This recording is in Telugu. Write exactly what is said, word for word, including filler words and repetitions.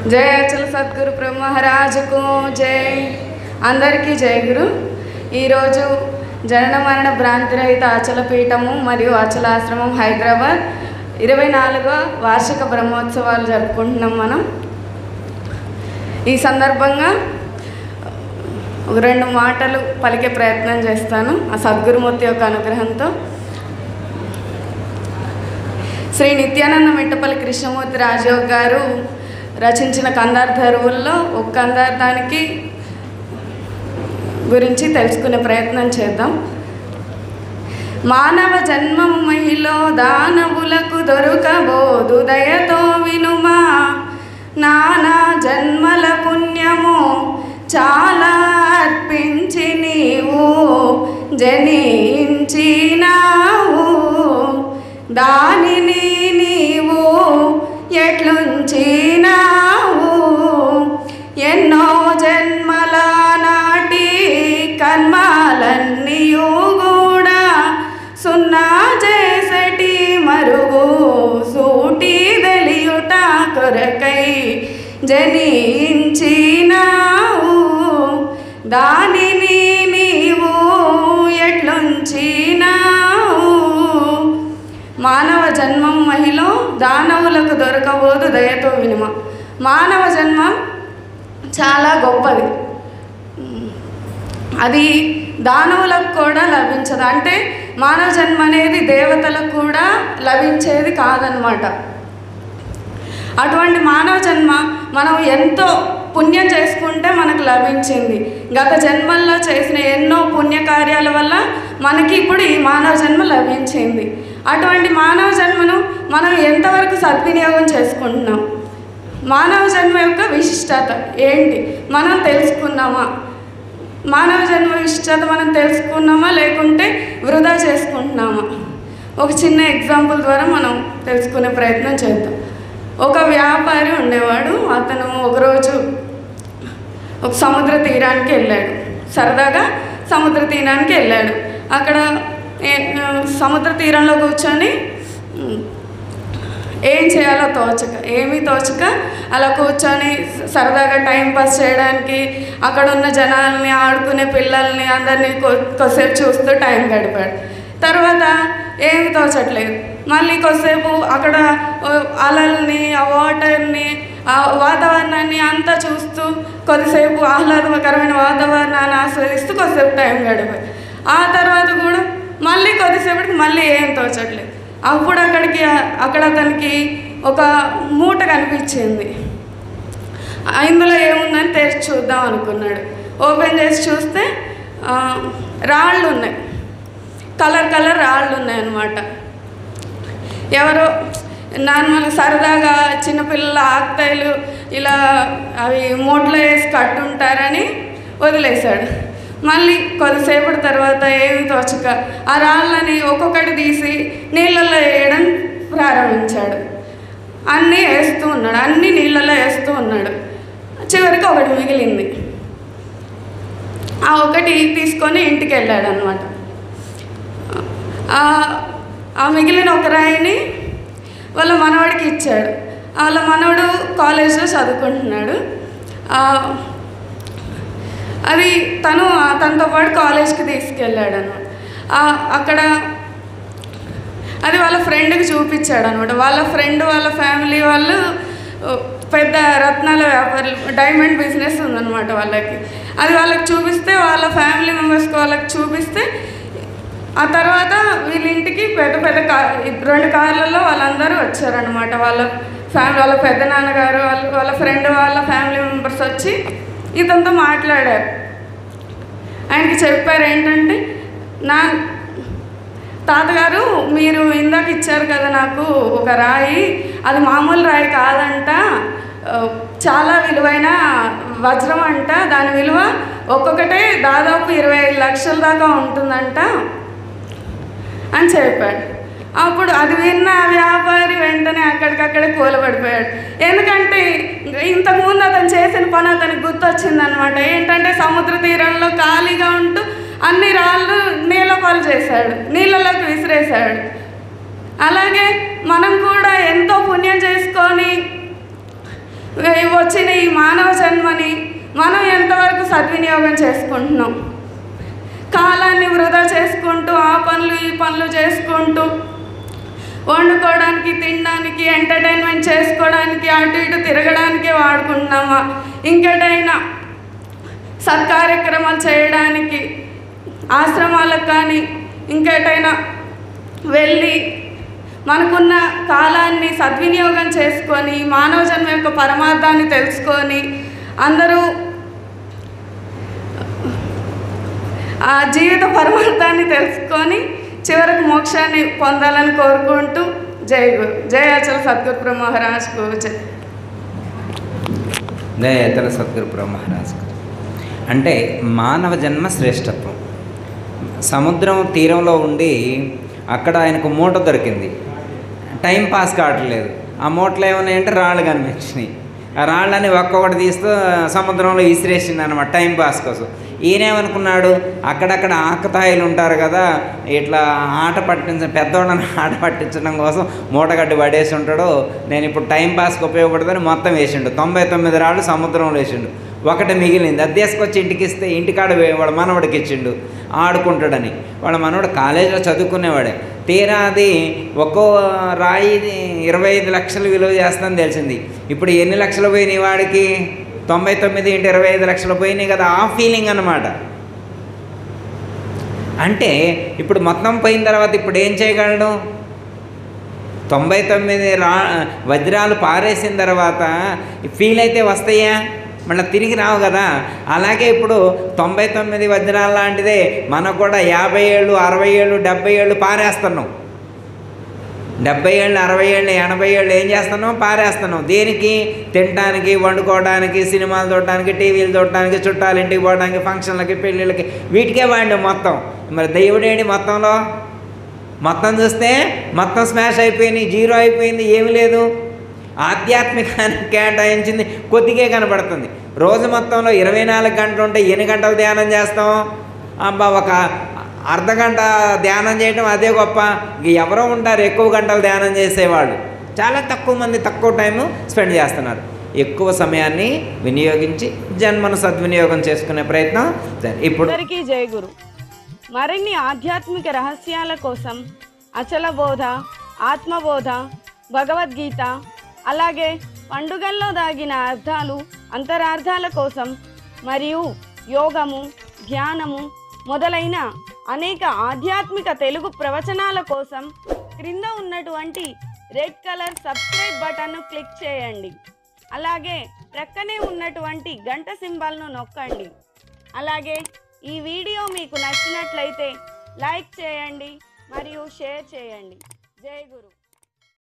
जय अचल सद्गुरु प्रभु महाराज को जय। अंदरिकी जय गुरु। ఈరోజు జనన మరణ భ్రాంతి రహిత అచల పీఠము మరియు అచలాశ్రమం హైదరాబాద్ ఇరవై నాలుగవ వార్షిక బ్రహ్మోత్సవాలు జరుపుకుంటున్నాం మనం. ఈ సందర్భంగా ఒక రెండు మాటలు పలికే ప్రయత్నం చేస్తాను ఆ సద్గురుమూర్తి యొక్క అనుగ్రహంతో. శ్రీ నిత్యానంద మిట్టపల్లి కృష్ణమూర్తి రాజయోగ్ గారు రచించిన కందార్థరువుల్లో ఒక కందార్థానికి గురించి తెలుసుకునే ప్రయత్నం చేద్దాం. మానవ జన్మము మహిలో దానవులకు దొరకబోదు దయతో వినుమా, నానా జన్మల పుణ్యము చాలా అర్పించి నీవు జనించినావు, దానిని నీవు ఎట్లుంచినావు. ఎన్నో జన్మల నాటి కర్మాలన్నీయు కూడా సున్నా చేసటి మరుగు సూటి తెలియుట కొరకై జనించినావు, దానిని నీవు ఎట్లుంచినావు. మానవ జన్మం మహిలో దానవులకు దొరకబోదు దయతో వినుమ. మానవ జన్మం చాలా గొప్పది, అది దానవులకు కూడా లభించదు. అంటే మానవ జన్మ అనేది దేవతలకు కూడా లభించేది కాదనమాట. అటువంటి మానవ జన్మ మనం ఎంతో పుణ్యం చేసుకుంటే మనకు లభించింది. గత జన్మల్లో చేసిన ఎన్నో పుణ్యకార్యాల వల్ల మనకి ఇప్పుడు ఈ మానవ జన్మ లభించింది. అటువంటి మానవ జన్మను మనం ఎంతవరకు సద్వినియోగం చేసుకుంటున్నాం, మానవ జన్మ యొక్క విశిష్టత ఏంటి మనం తెలుసుకున్నామా, మానవ జన్మ విశిష్టత మనం తెలుసుకున్నామా లేకుంటే వృధా చేసుకుంటున్నామా. ఒక చిన్న ఎగ్జాంపుల్ ద్వారా మనం తెలుసుకునే ప్రయత్నం చేద్దాం. ఒక వ్యాపారి ఉండేవాడు. అతను ఒకరోజు ఒక సముద్ర తీరానికి వెళ్ళాడు. సరదాగా సముద్ర తీరానికి వెళ్ళాడు. అక్కడ సముద్ర తీరంలో కూర్చొని ఏం చేయాలో తోచక ఏమీ తోచక అలా కూర్చొని సరదాగా టైంపాస్ చేయడానికి అక్కడ ఉన్న జనాల్ని, ఆడుకునే పిల్లల్ని అందరినీ కొద్దిసేపు చూస్తూ టైం గడిపాడు. తర్వాత ఏమి తోచట్లేదు. మళ్ళీ కొద్దిసేపు అక్కడ అలల్ని, ఆ వాటర్ని, ఆ వాతావరణాన్ని అంతా చూస్తూ కొద్దిసేపు ఆహ్లాదకరమైన వాతావరణాన్ని ఆస్వాదిస్తూ కొద్దిసేపు టైం గడిపాడు. ఆ తర్వాత కూడా మళ్ళీ కొద్దిసేపటికి మళ్ళీ ఏం తోచట్లేదు. అప్పుడు అక్కడికి అక్కడ అతనికి ఒక మూట కనిపించింది. ఇందులో ఏముందని తెరిచి చూద్దాం అనుకున్నాడు. ఓపెన్ చేసి చూస్తే రాళ్ళు ఉన్నాయి, కలర్ కలర్ రాళ్ళు ఉన్నాయన్నమాట. ఎవరో నార్మల్ సరదాగా చిన్నపిల్లల ఆక్తాయిలు ఇలా అవి మూటలో వేసి కట్టుంటారని వదిలేశాడు. మళ్ళీ కొద్దిసేపటి తర్వాత ఏమి తోచక ఆ రాళ్ళని ఒక్కొక్కటి తీసి నీళ్ళల్లో వేయడం ప్రారంభించాడు. అన్నీ వేస్తూ ఉన్నాడు, అన్నీ నీళ్ళల్లో వేస్తూ ఉన్నాడు. చివరికి ఒకటి మిగిలింది. ఆ ఒకటి తీసుకొని ఇంటికి వెళ్ళాడు అనమాట. ఆ మిగిలిన ఒక రాయిని వాళ్ళ మనవడికి ఇచ్చాడు. వాళ్ళ మనవడు కాలేజ్లో చదువుకుంటున్నాడు. అది తను తనతో పాటు కాలేజ్కి తీసుకెళ్ళాడు అనమాట. అక్కడ అది వాళ్ళ ఫ్రెండ్కి చూపించాడు అనమాట. వాళ్ళ ఫ్రెండ్ వాళ్ళ ఫ్యామిలీ వాళ్ళు పెద్ద రత్నాల వ్యాపారులు, డైమండ్ బిజినెస్ ఉందన్నమాట వాళ్ళకి. అది వాళ్ళకి చూపిస్తే వాళ్ళ ఫ్యామిలీ మెంబర్స్కి వాళ్ళకి చూపిస్తే ఆ తర్వాత వీళ్ళ ఇంటికి పెద్ద పెద్ద కార్ రెండు కార్లలో వాళ్ళందరూ వచ్చారనమాట. వాళ్ళ ఫ్యామిలీ వాళ్ళ పెద్ద నాన్నగారు వాళ్ళ వాళ్ళ ఫ్రెండ్ వాళ్ళ ఫ్యామిలీ మెంబర్స్ వచ్చి ఇతనితో మాట్లాడారు. ఆయనకి చెప్పారు ఏంటంటే, నా తాతగారు మీరు ఇందాక ఇచ్చారు కదా నాకు ఒక రాయి, అది మామూలు రాయి కాదంట, చాలా విలువైన వజ్రం అంట, దాని విలువ ఒక్కొక్కటే దాదాపు ఇరవై ఐదు లక్షల దాకా ఉంటుందంట అని చెప్పాడు. అప్పుడు అది విన్న వ్యాపారి వెంటనే అక్కడికక్కడే కూలబడిపోయాడు. ఎందుకంటే ఇంతకుముందు అతను చేసిన పని అతనికి గుర్తొచ్చిందనమాట. ఏంటంటే సముద్ర తీరంలో ఖాళీగా ఉంటూ అన్ని రాళ్ళు నీళ్ళ పాలు చేశాడు, నీళ్ళలోకి విసిరేశాడు. అలాగే మనం కూడా ఎంతో పుణ్యం చేసుకొని వచ్చిన ఈ మానవ జన్మని మనం ఎంతవరకు సద్వినియోగం చేసుకుంటున్నాం? కాలాన్ని వృధా చేసుకుంటూ ఆ పనులు ఈ పనులు చేసుకుంటూ వండుకోవడానికి, తినడానికి, ఎంటర్టైన్మెంట్ చేసుకోవడానికి, అటు ఇటు తిరగడానికే వాడుకుంటున్నామా? ఇంకేటైనా సత్కార్యక్రమాలు చేయడానికి ఆశ్రమాలకు కానీ ఇంకేటైనా వెళ్ళి మనకున్న కాలాన్ని సద్వినియోగం చేసుకొని మానవ జన్మ యొక్క పరమార్థాన్ని తెలుసుకొని అందరూ ఆ జీవిత పరమార్థాన్ని తెలుసుకొని చివరికి మోక్షాన్ని పొందాలని కోరుకుంటూ జై గురు జై అచల సద్గురు ప్రభు మహారాజ్కు జై. జై అచల సద్గురు ప్రభు మహారాజ్కు. అంటే మానవ జన్మ శ్రేష్టత్వం. సముద్రం తీరంలో ఉండి అక్కడ ఆయనకు మూట దొరికింది. టైం పాస్ కావట్లేదు. ఆ మూటలో ఏమన్నాయంటే రాళ్ళు కనిపించినాయి. ఆ రాళ్ళని ఒక్కొక్కటి తీస్తూ సముద్రంలో ఇసిరేసింది అనమాట టైం పాస్ కోసం. ఈయనేమనుకున్నాడు, అక్కడక్కడ ఆకతాయిలు ఉంటారు కదా, ఇట్లా ఆట పట్టించ పెద్దవాళ్ళని ఆట పట్టించడం కోసం మూటగడ్డి పడేసి ఉంటాడు, నేను ఇప్పుడు టైం పాస్కి ఉపయోగపడుతుందని మొత్తం వేసిండు. తొంభై తొమ్మిది రాళ్ళు సముద్రంలో వేసిండు. ఒకటి మిగిలింది, అది తీసుకొచ్చి ఇంటికి ఇస్తే ఇంటికాడ వాళ్ళ మనవడికి ఇచ్చిండు ఆడుకుంటాడని. వాళ్ళ మనవడు కాలేజీలో చదువుకునేవాడే. తీరా అది ఒక్కో రాయి ఇరవై ఐదు లక్షలు విలువ చేస్తుందని తెలిసింది. ఇప్పుడు ఎన్ని లక్షలు పోయినాయి వాడికి? తొంభై తొమ్మిది ఇంటి ఇరవై ఐదు లక్షలు పోయినాయి కదా. ఆ ఫీలింగ్ అన్నమాట. అంటే ఇప్పుడు మొత్తం పోయిన తర్వాత ఇప్పుడు ఏం చేయగలడు? తొంభై తొమ్మిది రా వజ్రాలు పారేసిన తర్వాత ఫీల్ అయితే వస్తాయా? మళ్ళీ తిరిగి రావు కదా. అలాగే ఇప్పుడు తొంభై తొమ్మిది వజ్రాలు లాంటిదే మనకు కూడా యాభై ఏళ్ళు అరవై ఏళ్ళు డెబ్బై ఏళ్ళు పారేస్తున్నాం. డెబ్బై ఏళ్ళు అరవై ఏళ్ళు ఎనభై ఏళ్ళు ఏం చేస్తున్నాం? పారేస్తున్నాం. దేనికి? తినడానికి, వండుకోవడానికి, సినిమాలు చూడడానికి, టీవీలు చూడడానికి, చుట్టాలు ఇంటికి పోవడానికి, ఫంక్షన్లకి, పెళ్ళిళ్ళకి, వీటికే వాడి మొత్తం. మరి దేవుడేంటి మొత్తంలో? మొత్తం చూస్తే మొత్తం స్మాష్ అయిపోయినాయి, జీరో అయిపోయింది, ఏమి లేదు. ఆధ్యాత్మికానికి కేటాయించింది కొద్దిగే కనబడుతుంది. రోజు మొత్తంలో ఇరవై నాలుగు గంటలు ఉంటే ఎన్ని గంటలు ధ్యానం చేస్తాం? అబ్బా ఒక అర్ధ గంట ధ్యానం చేయడం అదే గొప్ప. ఎవరో ఉంటారు ఎక్కువ గంటలు ధ్యానం చేసేవాళ్ళు. చాలా తక్కువ మంది తక్కువ టైం స్పెండ్ చేస్తున్నారు. ఎక్కువ సమయాన్ని వినియోగించి జన్మను సద్వినియోగం చేసుకునే ప్రయత్నం. ఇప్పుడు అందరికీ జై గురు. మరిన్ని ఆధ్యాత్మిక రహస్యాల కోసం అచల బోధ, ఆత్మబోధ, భగవద్గీత, అలాగే పండుగల్లో దాగిన అర్థాలు, అంతరార్థాల కోసం మరియు యోగము, ధ్యానము మొదలైన అనేక ఆధ్యాత్మిక తెలుగు ప్రవచనాల కోసం క్రింద ఉన్నటువంటి రెడ్ కలర్ సబ్స్క్రైబ్ బటన్ను క్లిక్ చేయండి. అలాగే ప్రక్కనే ఉన్నటువంటి గంట సింబల్ను నొక్కండి. అలాగే ఈ వీడియో మీకు నచ్చినట్లయితే లైక్ చేయండి మరియు షేర్ చేయండి. జై గురు.